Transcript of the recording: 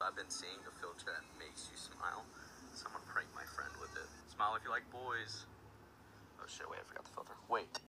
I've been seeing the filter that makes you smile. Someone prank my friend with it. Smile if you like boys. Oh shit, wait, I forgot the filter. Wait.